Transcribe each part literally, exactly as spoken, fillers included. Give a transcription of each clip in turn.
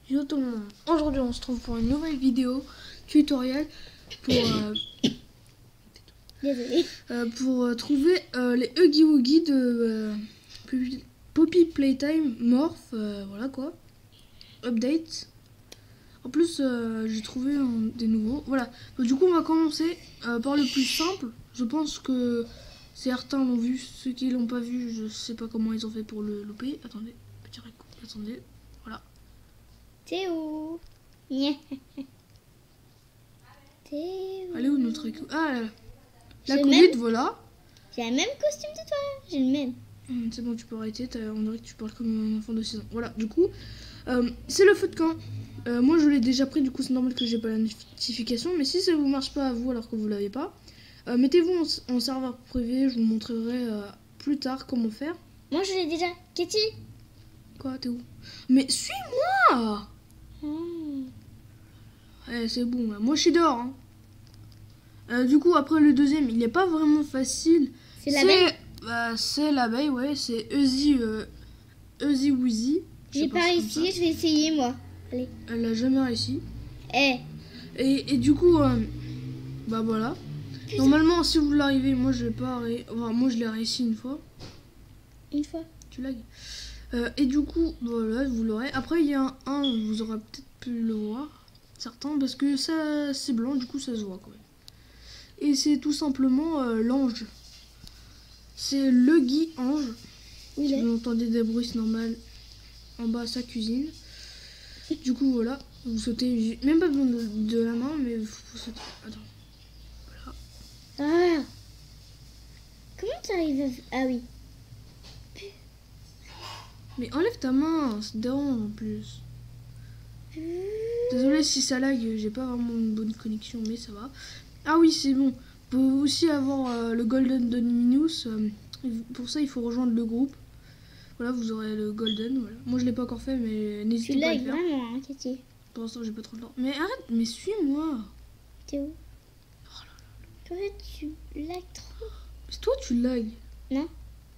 Yo tout le monde, aujourd'hui on se trouve pour une nouvelle vidéo tutoriel pour, euh, Désolée. euh, pour euh, trouver euh, les Huggy Wuggy de euh, Poppy Playtime Morph, euh, voilà quoi, update. En plus euh, j'ai trouvé un, des nouveaux, voilà. Donc, du coup on va commencer euh, par le plus simple. Je pense que certains l'ont vu, ceux qui l'ont pas vu, je sais pas comment ils ont fait pour le louper. Attendez, petit réco, attendez, voilà. Théo. Nya. Théo. Elle est où notre écho? Ah là là. La J'ai Covid, même- voilà. J'ai le même costume que toi. J'ai le même. Hum, C'est bon, tu peux arrêter. t'as- On dirait que tu parles comme un enfant de six ans. Voilà, du coup, euh, c'est le feu de camp. Euh, moi, je l'ai déjà pris, du coup, c'est normal que j'ai pas la notification. Mais si ça vous marche pas à vous alors que vous l'avez pas, euh, mettez-vous en, en serveur privé. Je vous montrerai euh, plus tard comment faire. Moi, je l'ai déjà. Katy. Quoi, t'es où? Mais suis-moi! Hmm. Eh, c'est bon, là. Moi, je suis dehors. Hein. Euh, du coup, après le deuxième, il n'est pas vraiment facile. C'est l'abeille. Bah, c'est l'abeille, ouais. C'est Huzzy euh, Huzzy Wuzzy. Je sais J'ai pas pas si c'est réussi. comme ça. Je vais essayer moi. Allez. Elle l'a jamais réussi. Eh. Et, et du coup, euh, bah voilà. Putain. Normalement, si vous l'arrivez, moi je l'ai pas ré... enfin, moi je l'ai réussi une fois. Une fois. Tu lags. Euh, et du coup, voilà, vous l'aurez. Après, il y a un, un, vous aurez peut-être pu le voir. Certains, parce que ça c'est blanc, du coup ça se voit quand même. Et c'est tout simplement euh, l'ange. C'est le Guy Ange. Où il Si est? vous entendez des bruits, c'est normal. En bas, sa cuisine. Du coup, voilà. Vous sautez, même pas besoin de, de la main, mais vous sautez. Attends. Ah. Comment t'arrives à... Ah oui. Mais enlève ta main, ça te dérange en plus. Désolé si ça lag, j'ai pas vraiment une bonne connexion, mais ça va. Ah oui, c'est bon. Vous pouvez aussi avoir euh, le Golden Dominus. Euh, pour ça, il faut rejoindre le groupe. Voilà, vous aurez le Golden. Voilà. Moi, je l'ai pas encore fait, mais Tu n'hésitez pas à le lags faire. vraiment, hein, Katy. Pour l'instant, j'ai pas trop le temps. Mais arrête, mais suis-moi. T'es où? Toi, tu lags trop. Mais toi, tu lag. Non.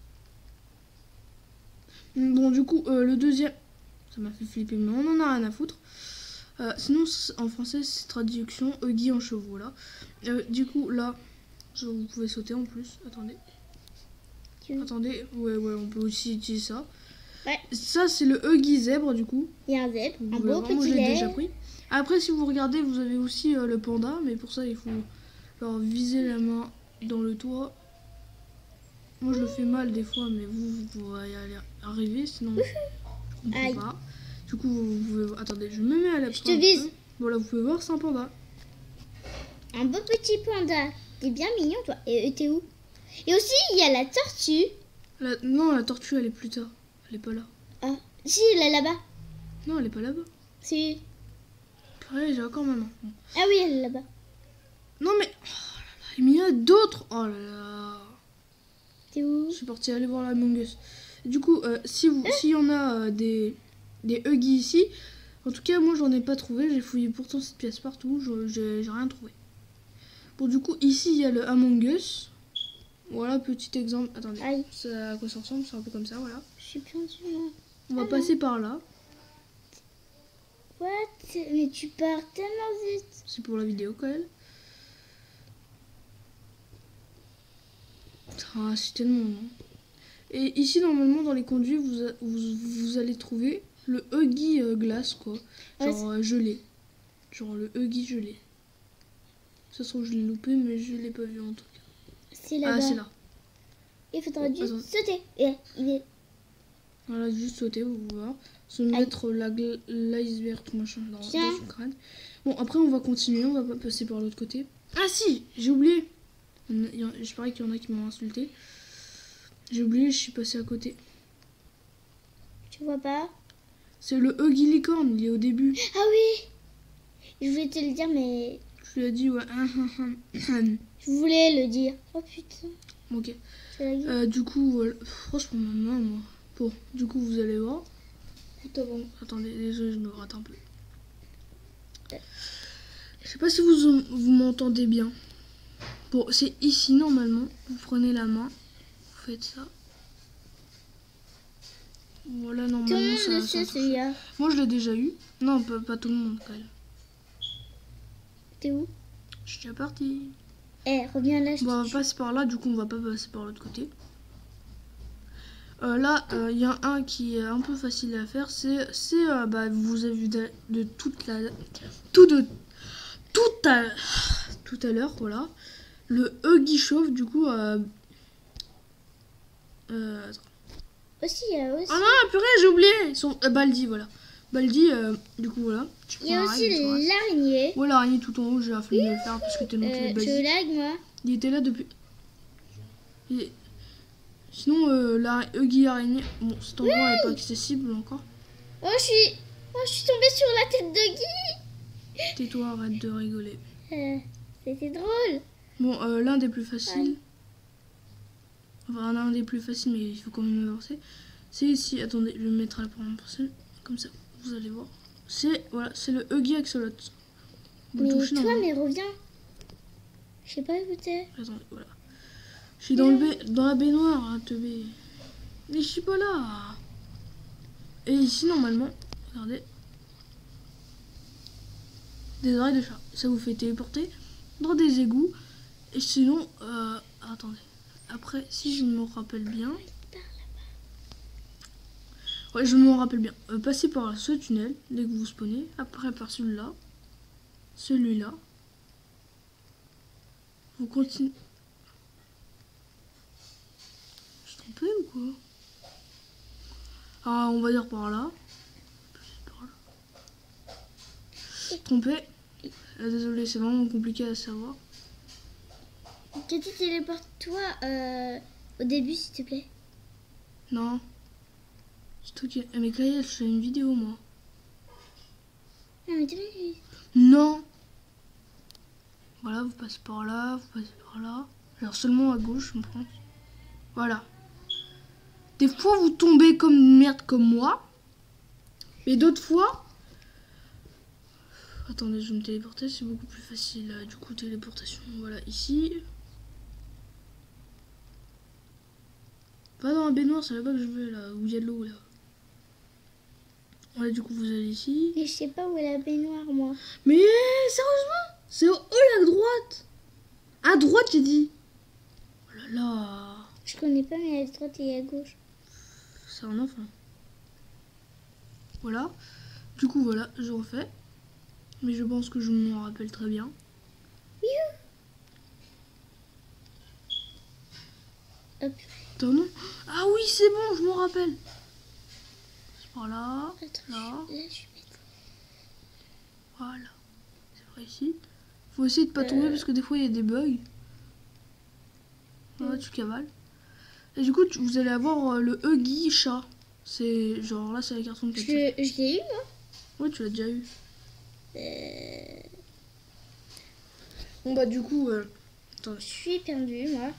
Bon, du coup, euh, le deuxième, ça m'a fait flipper, mais on en a rien à foutre. Euh, sinon, en français, c'est traduction Huggy en chevaux, là. Euh, du coup, là, je- vous pouvez sauter en plus. Attendez. Tu... Attendez, ouais, ouais, on peut aussi utiliser ça. Ouais. Ça, c'est le Huggy zèbre, du coup. Il y a un zèbre, Vous un pouvez beau voir, moi, petit je l'ai lait. déjà pris. Après, si vous regardez, vous avez aussi euh, le panda, mais pour ça, il faut genre, viser la main dans le toit. Moi, je le fais mal des fois, mais vous, vous pourrez y aller arriver, sinon, je comprends Aïe. pas. Du coup, vous pouvez... Attendez, je me mets à la Je te vise. Voilà, vous pouvez voir, c'est un panda. Un beau petit panda. T'es bien mignon, toi. Et et t'es où? Et aussi, il y a la tortue. La... Non, la tortue, elle est plus tard. Elle est pas là. Ah, si, elle est là-bas. Non, elle est pas là-bas. Si. Purée, j'ai encore ma main. Bon. Ah oui, elle est là-bas. Non, mais... Oh là là, il y en a d'autres. Oh là là. T'es où? Je suis partie aller voir la Among Us. Du coup, euh, si vous, s'il y en a euh, des, des Huggy ici, en tout cas, moi, j'en ai pas trouvé. J'ai fouillé pourtant cette pièce partout. je- J'ai j'ai rien trouvé. Bon, du coup, ici, il y a le Among Us. Voilà, petit exemple. Attendez. Aïe. C'est à quoi ça ressemble? C'est un peu comme ça, voilà. Je suis perdue, moi. On va Ah non. passer par là. What? Mais tu pars tellement vite. C'est pour la vidéo, quand même. Ah, c'est tellement long. Et ici, normalement, dans les conduits, vous, a- vous, vous allez trouver le Huggy euh, glace, quoi. Ouais, Genre euh, gelé. Genre le Huggy gelé. Ça se trouve, je l'ai loupé, mais je l'ai pas vu en tout cas. C'est là-bas. Ah, c'est là. Il faudra Oh, juste attends. sauter. Et il est... Voilà, juste sauter, vous voir. Se Aïe. mettre la gl- l'iceberg, tout machin, dans, Tiens. dans son crâne. Bon, après, on va continuer, on va pas passer par l'autre côté. Ah si, j'ai oublié. Il y en a- il y en- Je parie qu'il y en a qui m'ont insulté. J'ai oublié, je suis passé à côté. Tu vois pas? C'est le Huggy licorne, il est au début. Ah oui. Je voulais te le dire, mais... Je lui ai dit, ouais. Je voulais le dire. Oh putain. Ok. Tu l'as dit? Euh, du coup, voilà. Franchement, maintenant, moi. Bon, du coup, vous allez voir. Attends, attendez, désolé, je me gratte un peu. Je sais pas si vous, vous m'entendez bien. Bon, c'est ici, normalement. Vous prenez la main. Vous faites ça. Voilà, Tout le normalement, monde ça, le ça sait touche. celui-là. Moi, je l'ai déjà eu. Non, pas, pas tout le monde, quand même. T'es où? Je suis déjà parti. Eh, reviens là, je Bon, on te va tue. passer par là, du coup, on va pas passer par l'autre côté. Euh, là, il euh, y a un qui est un peu facile à faire. C'est, c'est euh, bah, vous avez vu de, de toute la... Tout de... Tout à... Tout à l'heure, voilà. Le Huggy Chauve, du coup... Euh, euh, attends. Aussi, il y a aussi... Ah non, purée, j'ai oublié son, euh, Baldi, voilà. Baldi, euh, du coup, voilà. Tu Il y a prends aussi un rail, tu restes. l'araignée. Ouais, l'araignée tout en haut, j'ai la flemme de le faire parce que tellement qu'il est Euh, basique. je lag, moi. Il était là depuis... Et... Sinon, euh, la Huggy araignée... Bon, cet endroit n'est pas accessible encore. Oh, je suis... Oh, je suis tombée sur la tête de Guy. Tais-toi, arrête de rigoler. Euh, C'était drôle. Bon, euh, l'un des plus faciles... Ouais. Enfin, l'un des plus faciles, mais il faut quand même avancer. C'est ici. Attendez, je vais me mettre à la première personne. Comme ça, vous allez voir. C'est voilà, c'est le Huggy Axolot. Vous le Mais touchez toi, normalement. mais reviens. Je sais pas où t'es. Attendez, voilà. Je suis dans, le ba- dans la baignoire, hein, teubé. Mais je suis pas là. Et ici, normalement, regardez. Des oreilles de chat. Ça vous fait téléporter dans des égouts. Et sinon, euh, attendez. Après, si je me rappelle bien... Ouais, je me rappelle bien. Euh, passez par ce tunnel, dès que vous spawnez. Après, par celui-là. Celui-là. Vous continuez... Je suis trompé ou quoi? Ah, on va dire par là. Par là. Trompé. Euh, désolé, c'est vraiment compliqué à savoir. Cathy, téléporte-toi euh, au début, s'il te plaît. Non. C'est toi qui... Mais Kaya, je fais une vidéo, moi. Non, mais t'as vu. Non. Voilà, vous passez par là, vous passez par là. Alors seulement à gauche, je pense. Voilà. Des fois, vous tombez comme une merde comme moi. Mais d'autres fois... Attendez, je vais me téléporter, c'est beaucoup plus facile. Du coup, téléportation, voilà, ici. Pas dans la baignoire, c'est là-bas que je vais, là, où il y a de l'eau, là. Voilà, du coup, vous allez ici. Mais je sais pas où est la baignoire, moi. Mais sérieusement, c'est au haut, à droite. À droite, j'ai dit. Oh là là. Je connais pas, mais à droite et à gauche. C'est un enfant. Voilà. Du coup, voilà, je refais. Mais je pense que je m'en rappelle très bien. Hop. Attends, non. Ah oui, c'est bon, je m'en rappelle. C'est par là. Attends, Là. là, je vais mettre... Voilà. C'est par ici. Faut essayer de pas tomber Euh. parce que des fois il y a des bugs. Voilà, tu cavales. Et du coup, tu- vous allez avoir euh, le Huggy chat. C'est genre là, c'est la carton de Je, ketchup. je l'ai eu, moi. Ouais, tu l'as déjà eu. Euh, Bon bah du coup, euh, attendez. je suis perdue, moi.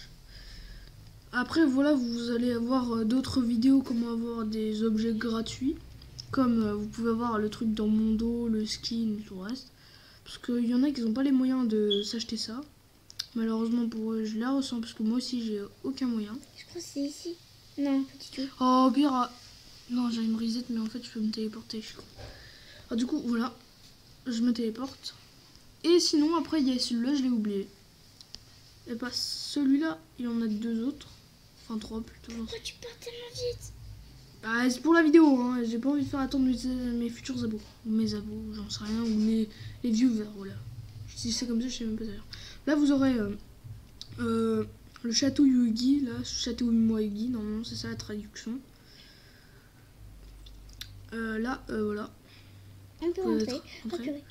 Après voilà, vous allez avoir euh, d'autres vidéos comment avoir des objets gratuits. Comme euh, vous pouvez avoir le truc dans mon dos, le skin et tout le reste. Parce qu'il y en a qui n'ont pas les moyens de s'acheter ça. Malheureusement pour eux, je la ressens parce que moi aussi j'ai aucun moyen. Je crois que c'est ici. Non, pas du tout. Oh au pire, ah, non j'ai une reset mais en fait je peux me téléporter. Je suis con. Ah, du coup voilà, je me téléporte. Et sinon après il y a celui-là, je l'ai oublié. Et pas celui-là, il y en a deux autres. Enfin trois plutôt. Pourquoi tu pars tellement vite? Bah, c'est pour la vidéo, hein. J'ai pas envie de faire attendre mes, mes futurs abos. Ou mes abos, j'en sais rien. Ou les, les viewers, voilà. Si c'est comme ça, je sais même pas d'ailleurs. Là, vous aurez euh, euh, le château Huggy. Là, château Huggy, normalement, c'est ça la traduction. Euh, là, euh, voilà. On peut Vous pouvez rentrer. être Oh, rentré. purée.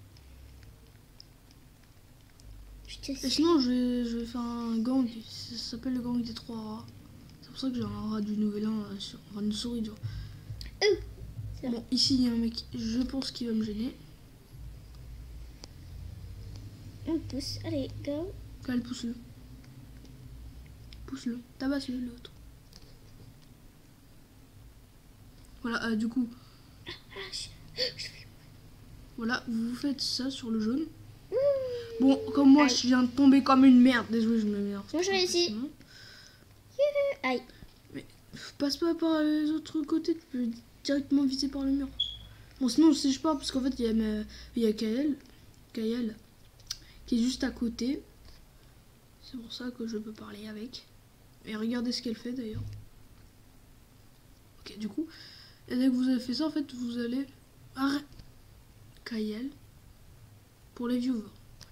Je te Et suis. sinon, je vais, je vais faire un gang. Ça s'appelle le gang des trois rats. C'est pour ça que j'ai un rat du nouvel an, là, sur, enfin, une souris, tu vois. Oh, ça. Bon, ici, il y a un mec, je pense qu'il va me gêner. On pousse. Allez, go. Allez, pousse-le. Pousse-le. Tabasse-le, l'autre. Voilà, euh, du coup, Ah, je... je vais... voilà, vous vous faites ça sur le jaune. Bon, comme moi, je viens de tomber comme une merde. Désolé, je me mets. Moi, je réussis. Aïe. passe pas par les autres côtés, tu peux directement viser par le mur. Bon, sinon, si je pars, parce qu'en fait, il y a, ma... il y a Kael, Kael, qui est juste à côté. C'est pour ça que je peux parler avec. Et regardez ce qu'elle fait d'ailleurs. Ok, du coup, et dès que vous avez fait ça, en fait, vous allez arrêter Kael pour les viewers.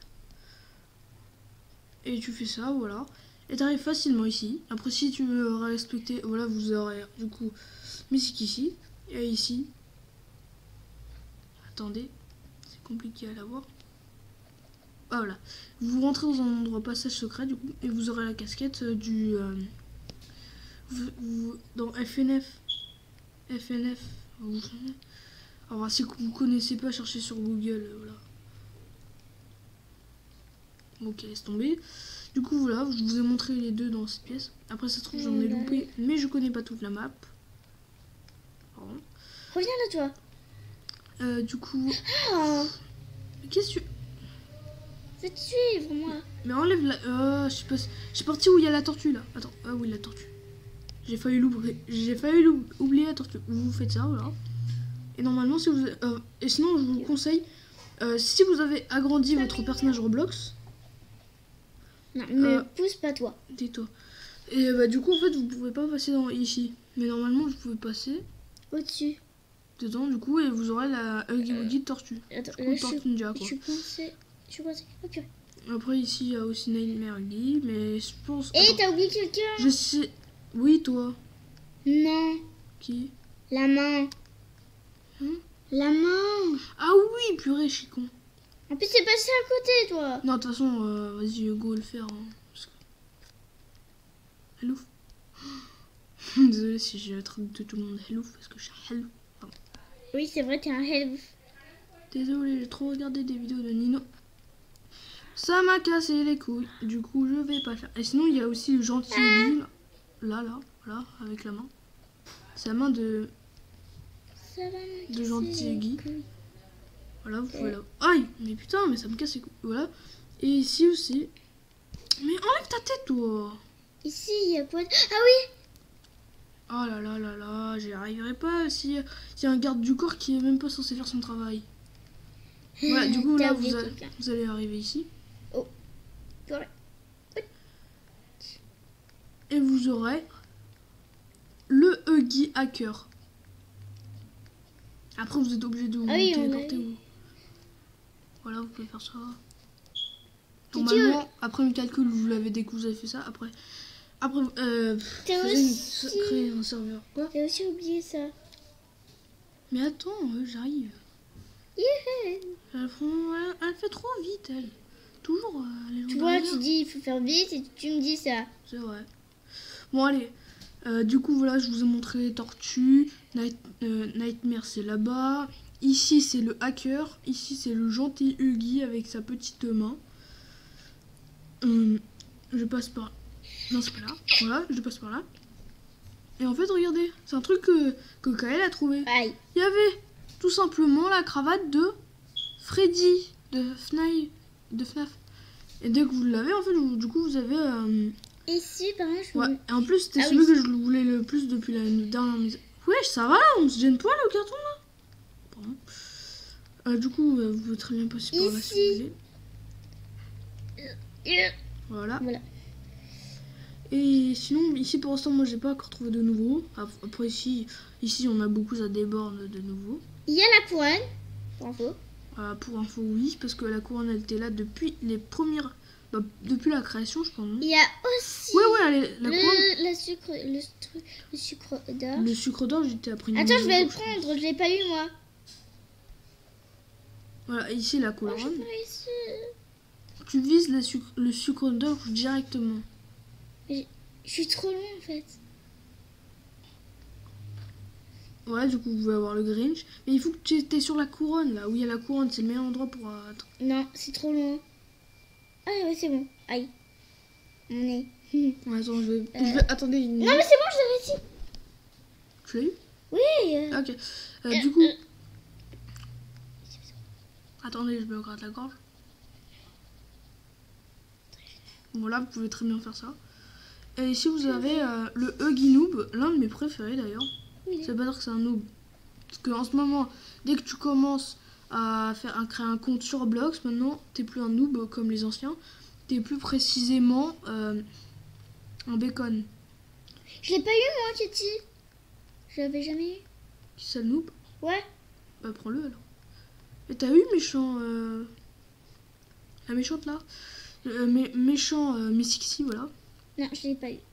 Et tu fais ça, voilà. Et t'arrives facilement ici. Après, si tu veux respecter, voilà, vous aurez du coup musique ici. Et ici. Attendez, c'est compliqué à la voir. Ah, voilà. Vous rentrez dans un endroit passage secret, du coup, et vous aurez la casquette euh, du... Euh, vous, vous, dans F N F. F N F. Vous, alors, si vous connaissez pas, cherchez sur Google, euh, voilà. Ok, laisse tomber. Du coup, voilà, je vous ai montré les deux dans cette pièce. Après, ça se trouve, j'en ai loupé, mais je connais pas toute la map. Pardon. Reviens là, toi. Euh, du coup... Oh, Qu'est-ce que tu... je vais te suivre, moi. Mais enlève la... Euh, je sais pas... Je suis parti où il y a la tortue, là. Attends, ah oui, la tortue. J'ai failli l'oublier. J'ai failli oublier la tortue. Vous faites ça, voilà. Et normalement, si vous... Euh, et sinon, je vous conseille... Euh, si vous avez agrandi votre personnage Roblox... Non, me Euh, pousse pas, toi. Tais-toi. Et bah du coup, en fait, vous pouvez pas passer dans ici. Mais normalement, vous pouvez passer Au-dessus. dedans, du coup, et vous aurez la Huggy Wuggy de tortue. Attends, Ou là, je tortue suis... ninja, Je quoi. suis coincée. Je suis coincée. Ok. Après, ici, il y a aussi Nightmare Huggy, mais je pense... Eh, Attends, t'as oublié quelqu'un? je sais... Oui, toi. Non. Qui? La main. Hein? La main. Ah oui, purée, je suis con. En plus, c'est passé à côté, toi. Non, de toute façon, euh, vas-y, go le faire. Hein, parce que... Hello. Désolée si j'ai traduit tout le monde hello, parce que je suis hello. Pardon. Oui, c'est vrai, t'es un help. Désolée, j'ai trop regardé des vidéos de Nino. Ça m'a cassé les couilles. Du coup, je vais pas le faire. Et sinon, il y a aussi le gentil Huggy, là. Là, là, là, avec la main. C'est la main de, Ça va me de casser gentil les Huggy. couilles. Voilà, vous pouvez là. Aïe, mais putain, mais ça me casse les couilles. Voilà. Et ici aussi. Mais enlève ta tête, toi. Ici, il y a quoi? Ah oui. Oh là là là là, j'y arriverai pas si s'il y a un garde du corps qui est même pas censé faire son travail. Voilà, du coup T'as là, oublié vous, a- quelqu'un. vous allez arriver ici. Purée. Et vous aurez le Huggy Hacker. Après, vous êtes obligé de vous Ah oui, on téléporter. a- Ou... Voilà, vous pouvez faire ça. Tu Normalement, après le calcul, vous l'avez dès que vous avez fait ça. Après, après euh, T'as faisez une- aussi... créer un serveur. Quoi? T'as aussi oublié ça. Mais attends, euh, j'arrive. Yeah. Elle, font- elle- elle fait trop vite, elle. Toujours euh, les gens Tu vois, derrière. tu dis il faut faire vite et tu me dis ça. C'est vrai. Bon, allez. Euh, du coup, voilà, je vous ai montré les tortues. Night, euh, Nightmare, c'est là-bas. Ici, c'est le hacker. Ici, c'est le gentil Huggy avec sa petite main. Hum, je passe par... Non, c'est pas là. Voilà, je passe par là. Et en fait, regardez. C'est un truc que, que Kael a trouvé. Aïe. Il y avait tout simplement la cravate de Freddy, de F N A F. De F N A F. Et dès que vous l'avez, en fait, vous- du coup, vous avez... euh, Ici, par exemple, je Ouais, me... et en plus, c'était Ah celui oui. que je voulais le plus depuis la dernière mise. Wesh, ça va là, on se gêne pas le carton là. Pardon. Euh, du coup, euh, vous pouvez très bien passer par là si Ici. vous voulez. Yeah. Voilà. Voilà. Et sinon, ici pour l'instant, moi j'ai pas encore trouvé de nouveau. Ap- Après, ici, ici on a beaucoup, ça déborde de nouveau. Il y a la couronne, pour info. Euh, pour info, oui, parce que la couronne elle était là depuis les premières. Bah, depuis la création, je pense. Non Il y a aussi ouais, ouais, elle est- la couronne. le, la sucre, le, stru- le sucre d'or. Le sucre d'or, j'étais après une Attends, mise je au vais jour, le je pense. prendre, je l'ai pas eu moi. Voilà, ici la Oh, couronne. j'ai pas réussi. Tu vises la sucre- le sucre d'or directement. Je suis trop loin en fait. Voilà, du coup, vous pouvez avoir le Grinch. Mais il faut que tu étais sur la couronne, là. Où il y a la couronne, c'est le meilleur endroit pour... euh, attends. Non, c'est trop loin. Ah ouais, c'est bon. Aïe. On est. Ouais, attends, je vais... Euh. je vais- Attendez, une... Non mais c'est bon, je l'ai réussi. Tu l'as eu? Oui. euh, Ah, ok. Euh, euh, du coup... euh, Attendez, je me gratte la gorge. Voilà, vous pouvez très bien faire ça. Et ici vous avez euh, le Huggy Noob, l'un de mes préférés d'ailleurs. Oui. Ça veut pas dire que c'est un noob. Parce qu'en ce moment, dès que tu commences à, faire, à créer un compte sur Roblox, maintenant t'es plus un noob comme les anciens. T'es plus précisément euh, un bacon. Je l'ai pas eu moi, Kitty. Je l'avais jamais eu. Qui ça le noob? Ouais. Bah prends-le alors. Et t'as eu méchant... Euh... La méchante là euh, mé méchant euh, Miss Xi, voilà. Non, je l'ai pas eu.